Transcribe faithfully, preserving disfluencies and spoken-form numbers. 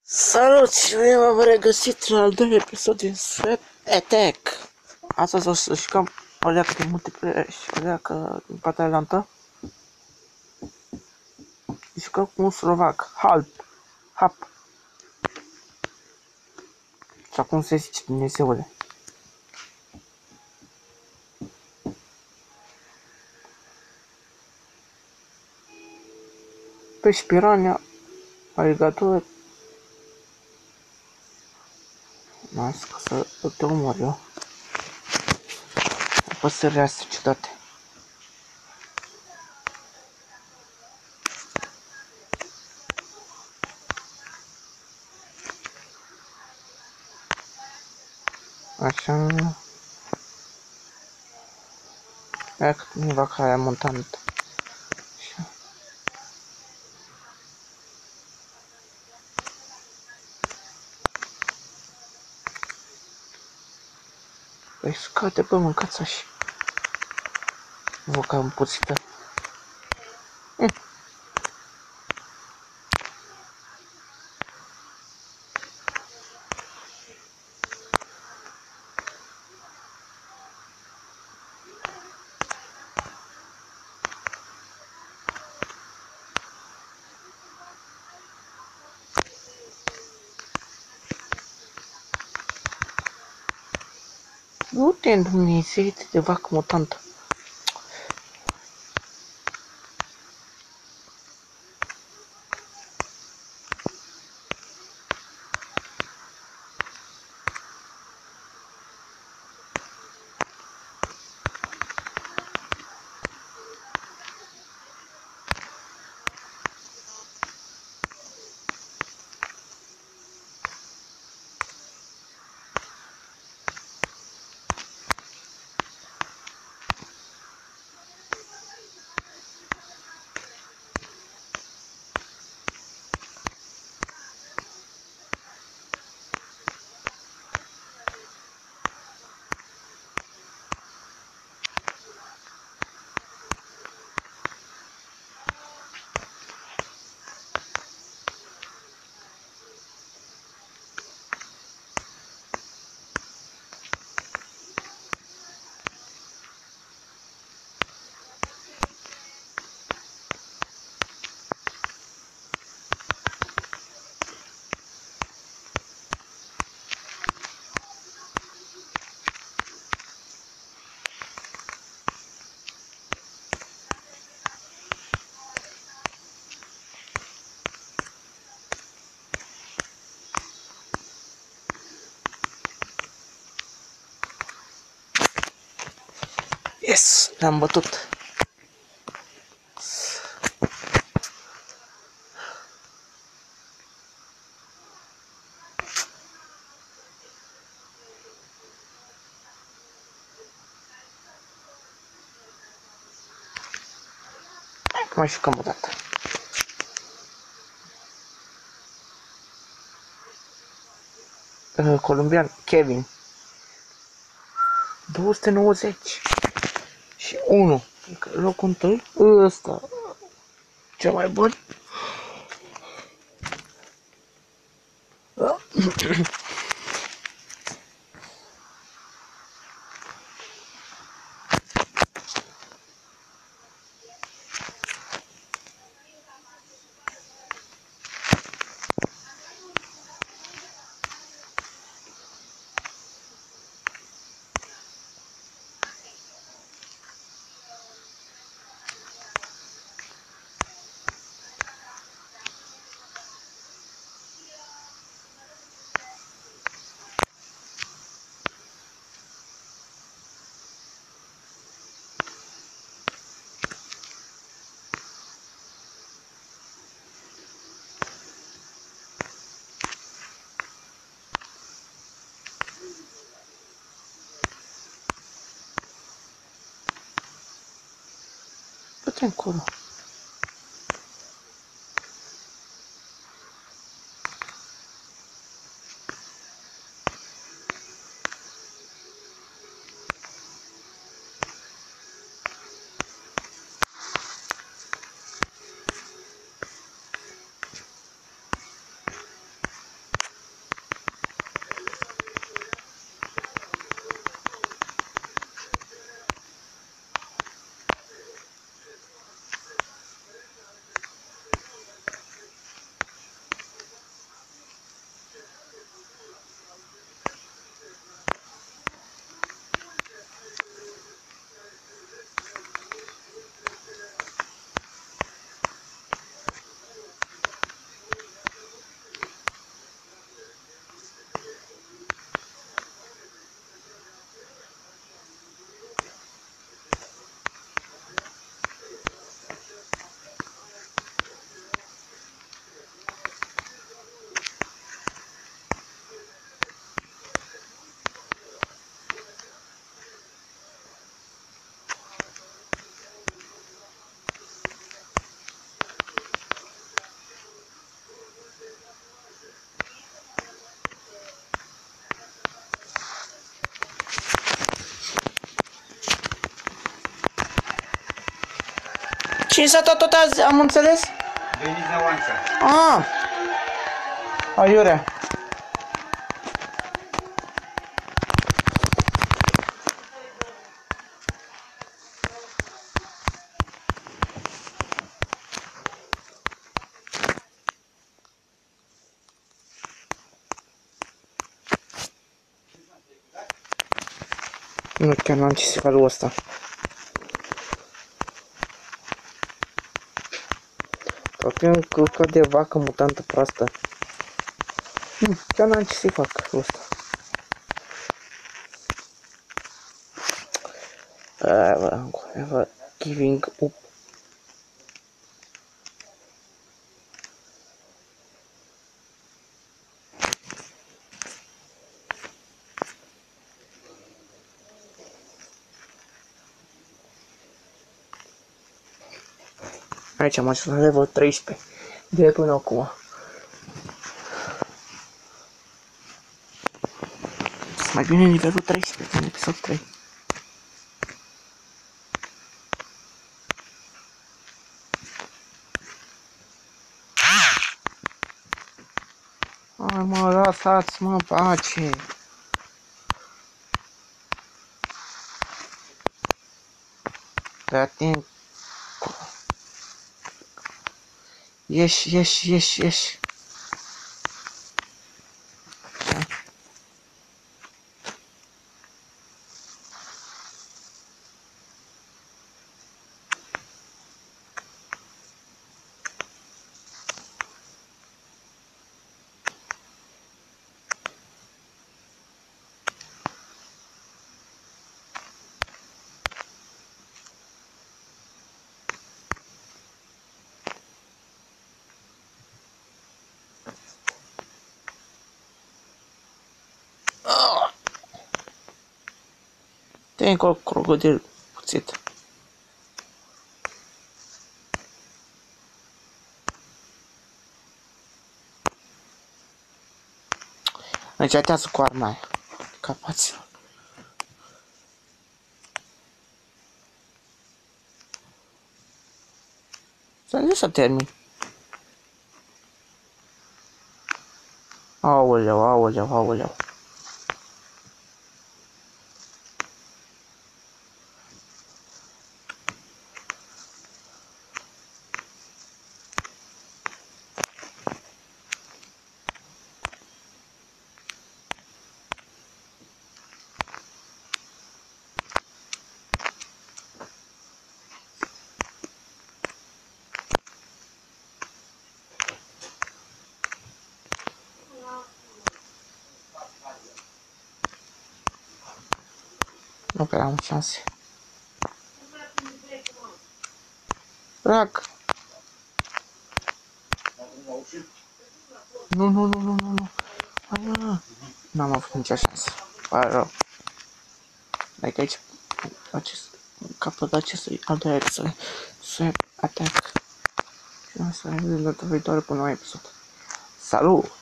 Salut și noi m-am regăsit la al doilea episod din Sweat Attack. Astăzi o să jucăm o leacă de multiplayer și o leacă din partea adelantă. Jucăm cu un slovac, Halp, Hap. Sau cum se zice, Dumnezeule. Pe Spirania, aligator. Las că să te omor eu. Păsările astea ciudate. Așa. Ia că nu vaca aia montantă. Așa. Păi scade, bă, mâncați așa. Voca împuțită. Mm. Du-te în Dumnezeite de vacă mutantă. Yes, l-am bătut. Mai jucăm o dată. Uh, colombian, Kevin. două sute nouăzeci. Și unu. Locul întâi. Ăsta. Cel mai bun. Du-te încolo. Și s-a tot azi, am înțeles? Veniți la Oanța. Ah! Aiurea. Nu, chiar n-am citit felul ăsta. Tot e un călcă de vacă mutantă proastă. Nu, chiar n-am citit felul ăsta. Ever, ever giving up. Aici am ajuns la level treisprezece. De până acum. Mai bine nivelul treisprezece în episod trei. Hai mă, lăsați-mă în pace. Atent. Ieși, ieși, ieși, ieși. Tem încolo crocodil puțit. Încetează cu arma aia. Capați. Să nu să termin. Aoleu, aoleu, aoleu. Nu prea am șanse. Rac! Nu, nu, nu, nu, nu, nu. Hai, mă. N-am avut nicio șansă. Pare rău. Like aici, acest, capăt acestui al doilea episod. Swap Attack. Și o să vedem data viitoare pe un nou episod. Salut!